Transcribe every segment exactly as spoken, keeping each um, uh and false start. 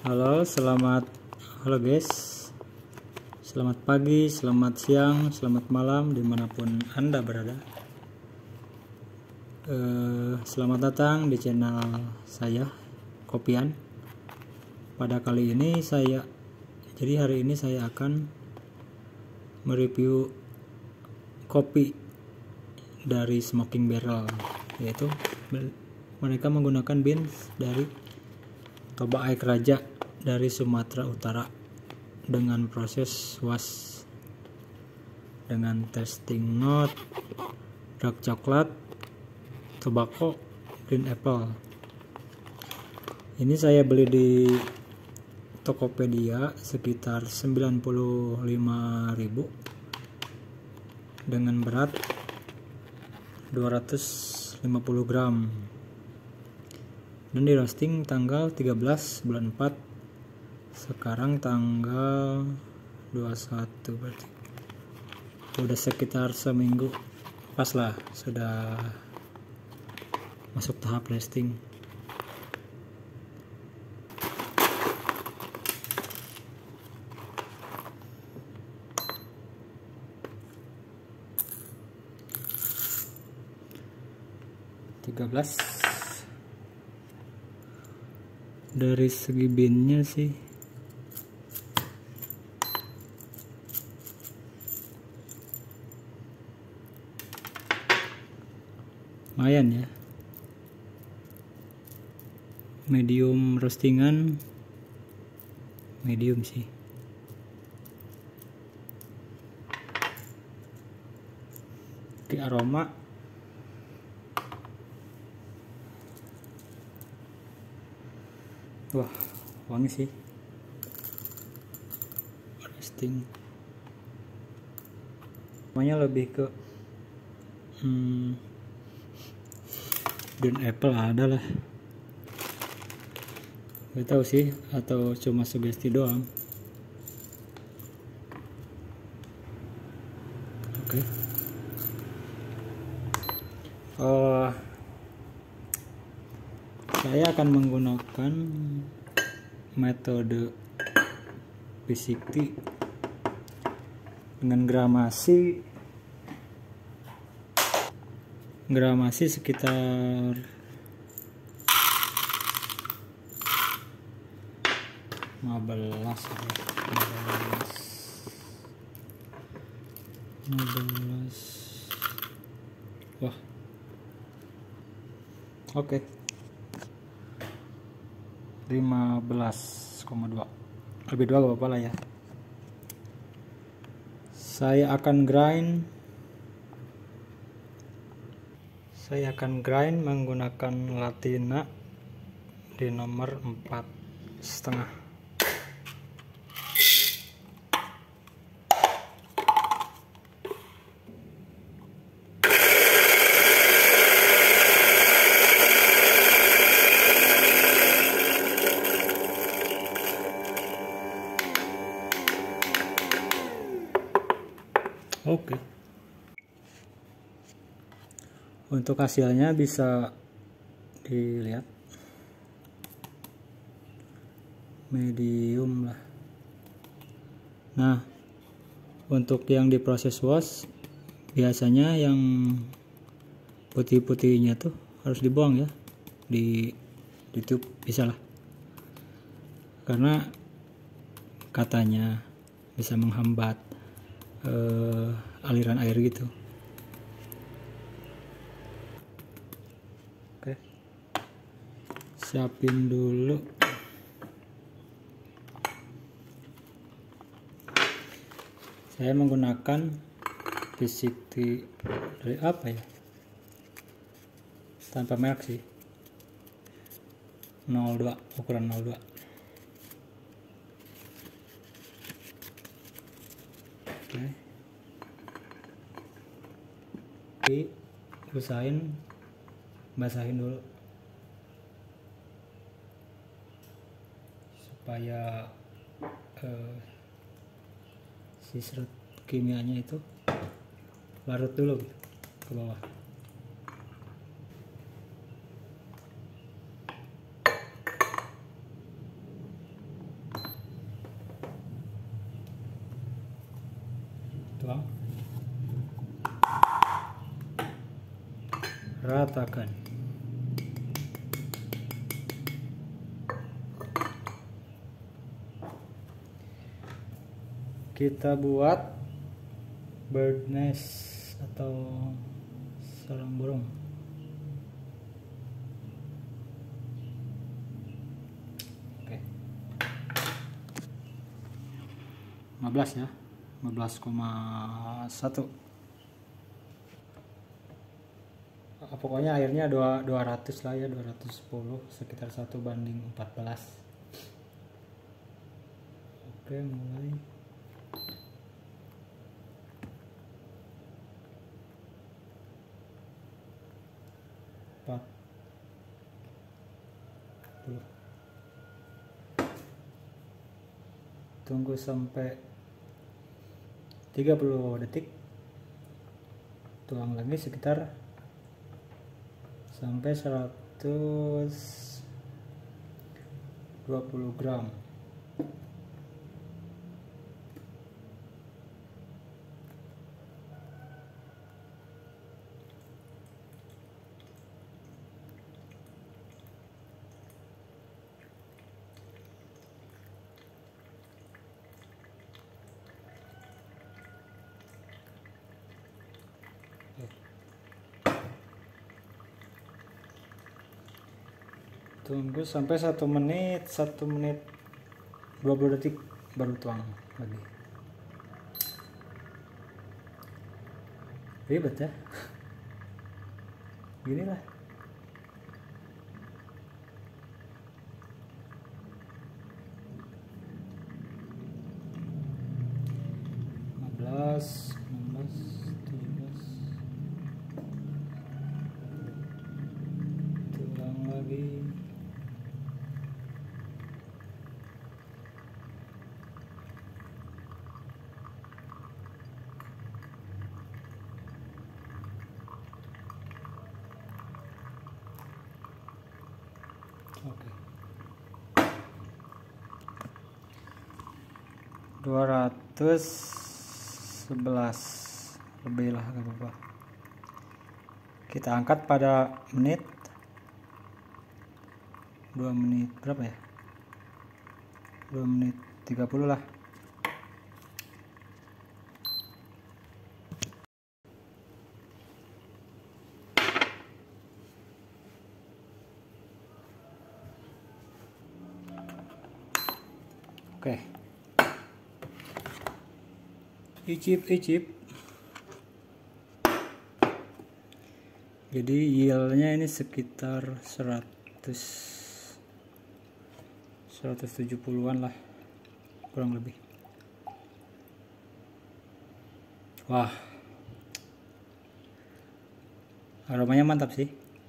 Halo, selamat halo guys. Selamat pagi, selamat siang, selamat malam dimanapun Anda berada. Eh, selamat datang di channel saya, Kopian. Pada kali ini saya, jadi hari ini saya akan mereview kopi dari Smoking Barrel, yaitu mereka menggunakan beans dari Toba Aik Raja dari Sumatera Utara dengan proses wash dengan tasting note dark coklat, tobacco, green apple. Ini saya beli di Tokopedia sekitar sembilan puluh lima ribu dengan berat dua ratus lima puluh gram. Dan di roasting tanggal tiga belas bulan empat, sekarang tanggal dua puluh satu, berarti udah sekitar seminggu pas lah sudah masuk tahap roasting. tiga belas. Dari segi binnya sih lumayan ya, medium roastingan, medium sih. Di aroma wah, wangi sih. Roasting namanya lebih ke hmm, green apple ada lah. Gak tahu sih, atau cuma sugesti doang. Oke. Okay. Oh, saya akan menggunakan metode P enam puluh dengan gramasi gramasi sekitar lima belas lima belas. Wah, oke, okay. lima belas koma dua, lebih dua gak apa-apa lah ya. Saya akan grind saya akan grind menggunakan Latina di nomor empat setengah. Oke. Untuk hasilnya bisa dilihat, medium lah. Nah, untuk yang diproses wash biasanya yang putih-putihnya tuh harus dibuang ya, di YouTube bisa lah, karena katanya bisa menghambat Uh, aliran air gitu. Oke, siapin dulu. Saya menggunakan P enam puluh dari apa ya, tanpa merek sih, nol dua, ukuran nol dua. Oke, usahain basahin dulu supaya uh, si serut kimianya itu larut dulu ke bawah. ratakan. Kita buat bird nest atau sarang burung. Oke. lima belas ya. lima belas koma satu. Pokoknya airnya dua ratus lah ya, dua ratus sepuluh, sekitar satu banding empat belas. Oke, mulai. empat puluh. Tunggu sampai tiga puluh detik. Tuang lagi sekitar sampai seratus dua puluh gram. Tunggu sampai satu menit, satu menit dua puluh detik baru tuang lagi. Ribet ya. Gini lah. lima belas, enam belas, tujuh belas. Tuang lagi. Oke. dua ratus sebelas lebih lah, gak apa-apa. Kita angkat pada menit dua menit berapa ya? dua menit tiga puluh lah. Oke. Icip icip. Jadi yieldnya ini sekitar seratus seratus tujuh puluhan lah, kurang lebih. Wah, aromanya mantap sih.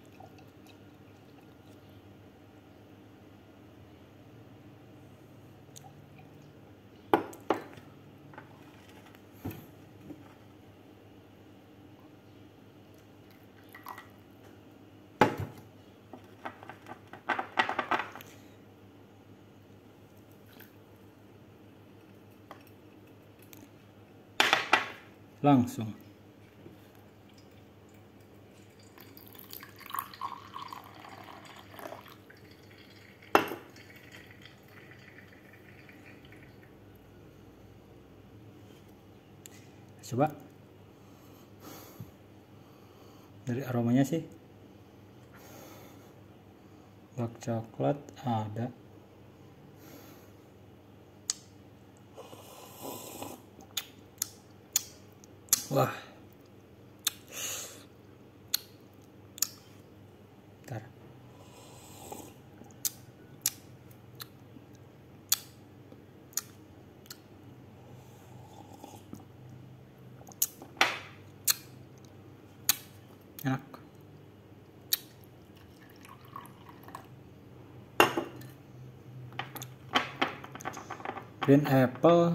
Langsung. Coba. Dari aromanya sih dark coklat ada. Wah. Bentar. Enak. Green apple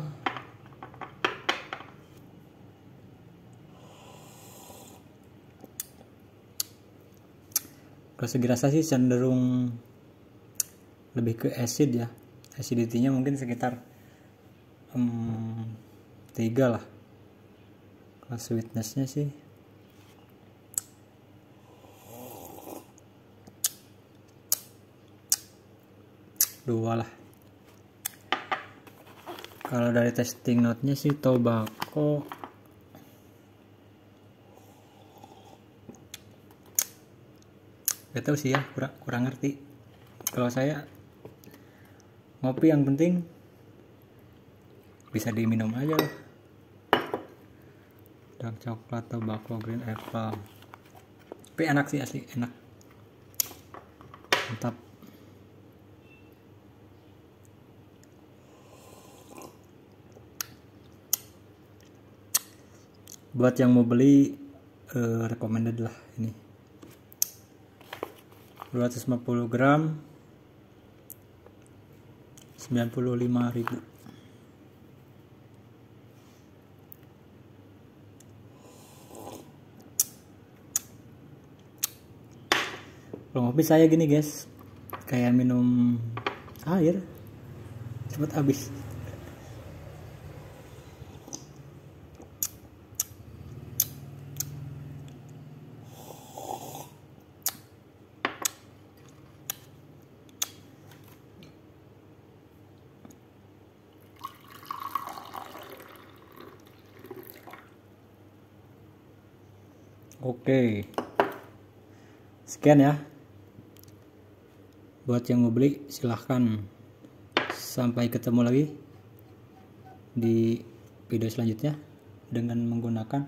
kalau segi rasa sih cenderung lebih ke acid ya, acidity-nya mungkin sekitar um, tiga lah. Kalau sweetness-nya sih dua lah. Kalau dari testing note-nya sih tobacco gak tahu sih ya, kurang kurang ngerti. Kalau saya ngopi yang penting bisa diminum aja lah. Dark coklat, tobacco, green apple. Tapi enak sih, asli enak. Mantap. Buat yang mau beli uh, recommended lah ini. dua ratus lima puluh gram sembilan puluh lima ribu. Kalau ngopi saya gini guys, kayak minum air, cepet habis. Oke, sekian ya. Buat yang mau beli silahkan. Sampai ketemu lagi di video selanjutnya dengan menggunakan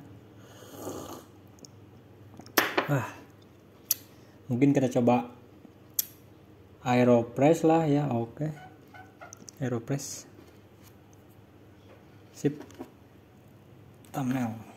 ah mungkin kita coba Aeropress lah ya. Oke, Aeropress sip. Thumbnail.